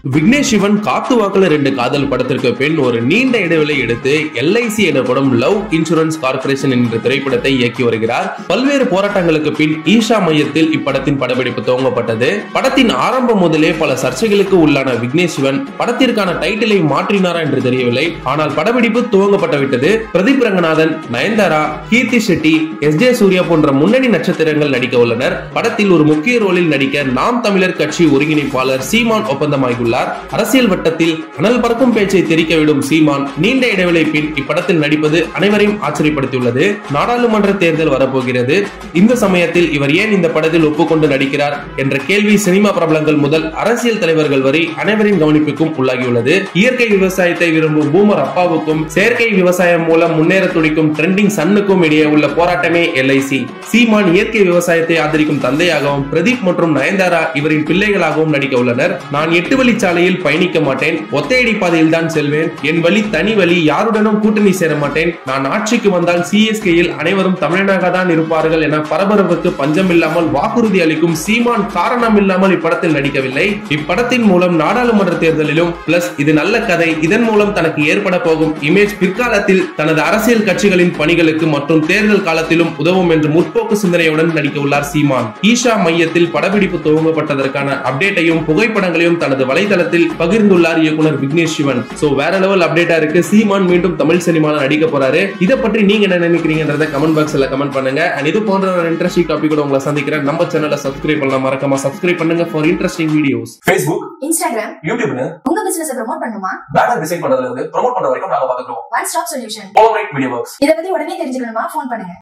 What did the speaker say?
விக்னேஷ் சிவன் காத்து வாக்குல 2 காதல் படத்திற்கு பின் ஒரு நீண்ட இடைவெளி எடுத்து LIC எனப்படும் லவ் இன்சூரன்ஸ் கார்பரேஷன் என்ற திரைப்படத்தை இயக்கி வருகிறார். பல்வேறு போராட்டங்களுக்கு பின் ஈஷா மையத்தில் இப்படத்தின் படப்பிடிப்பு துவங்கப்பட்டது. படத்தின் ஆரம்பம் முதலே பல சர்ச்சைகளுக்கு உள்ளான விக்னேஷ் சிவன் படத்திற்கான டைட்டிலை மாற்றினாரா என்று தெரியவில்லை. ஆனால் படப்பிடிப்பு துவங்கப்பட்டு விட்டது. பிரதீப் ரங்கநாதன், நயன்தாரா, கீர்த்தி ஷெட்டி, SJ சூர்யா போன்ற முன்னணி நட்சத்திரங்கள் நடிக்க உள்ளனர். படத்தில் ஒரு முக்கிய ரோலில் நடிக்க நாம் தமிழர் கட்சி ஒருங்கிணைப்பாளர் சீமான் ஒப்பந்தமாகியுள்ளார். அரசியல் வட்டத்தில் அனல் பறக்கும் பேச்சை தெரிக்க விடும் சீமான் நீண்ட இடைவெளி பின் இப்படத்தில் நடிப்பது அனைவரையும் ஆச்சரியப்படுத்தியுள்ளது. நாடாளுமன்ற தேர்தல் வரப்போகிறது. இந்த சமயத்தில் இவர் ஏன் இந்த படத்தில் ஒப்புக்கொண்டு நடிக்கிறார் என்ற கேள்வி சினிமா பிரபலங்கள் முதல் அரசியல் தலைவர்கள் வரை அனைவரின் கவனிப்புக்கும் உள்ளாகியுள்ளது. இயற்கை விவசாயத்தை விரும்பும் பூமர் அப்பாவுக்கும் செயற்கை விவசாயம் மூலம் முன்னேற துடிக்கும் ட்ரெண்டிங் சன்னுக்கும் இடையே உள்ள போராட்டமே LIC. சீமான் இயற்கை விவசாயத்தை ஆதரிக்கும் தந்தையாகவும் பிரதீப் மற்றும் நயன்தாரா இவரின் பிள்ளைகளாகவும் நடிக்க உள்ளனர். நான் 8 வழிச்சாலையில் பயணிக்க மாட்டேன், ஒத்தையடி பாதையில் தான் செல்வேன், என் வழி தனி வழி, யாருடனும் கூட்டணி சேர மாட்டேன், நான் ஆட்சிக்கு வந்தால் CSKயில் அனைவரும் தமிழனாக தான் இருப்பார்கள் என பரபரப்புக்கு பஞ்சம் இல்லாமல் வாக்குறுதி அளிக்கும் சீமான் காரணம் இல்லாமல் இப்படத்தில் நடிக்கவில்லை. இப்படத்தின் மூலம் நாடாளுமன்ற தேர்தலிலும் பிளஸ் இது நல்ல கதை, இதன் மூலம் தனக்கு ஏற்பட போகும் இமேஜ் பிற்காலத்தில் தனது அரசியல் கட்சிகளின் பணிகளுக்கு மற்றும் தேர்தல் காலத்திலும் உதவும் என்று முற்போக்கு சிந்தனையுடன் நடிக்க உள்ளார் சீமான். ஈஷா மையத்தில் படப்பிடிப்பு துவங்கப்பட்டதற்கான அப்டேட்டையும் புகைப்படங்களையும் தனது வலைதளத்தில் பகிர்ந்துள்ளார் இயக்குனர் விக்னேஷ் சிவன். சோ வேற லெவல் அப்டேட்டா இருக்கு. சீமான் மீண்டும் தமிழ் சினிமால நடிக்க போறாரு. இத பற்றி நீங்க என்ன நினைக்கிறீங்கன்றத கமெண்ட் பாக்ஸ்ல கமெண்ட் பண்ணுங்க. அண்ட் இது போன்ற ஒரு இன்ட்ரெஸ்டிங் டாபிக்கோட உங்களை சந்திக்கிறேன். நம்ம சேனலை சப்ஸ்கிரைப் பண்ணலாம், மறக்காம சப்ஸ்கிரைப் பண்ணுங்க for interesting videos. Facebook, Instagram, YouTube உங்க பிசினஸ் ப்ரோமோட் பண்ணுமா? பேனர் டிசைன் பண்றதுல இருந்து ப்ரோமோட் பண்ற வரைக்கும் நாங்க பாத்துக்கிறோம். One stop solution. Polarite Media Works. இத பத்தி உடனே தெரிஞ்சுக்கணுமா? ஃபோன் பண்ணுங்க.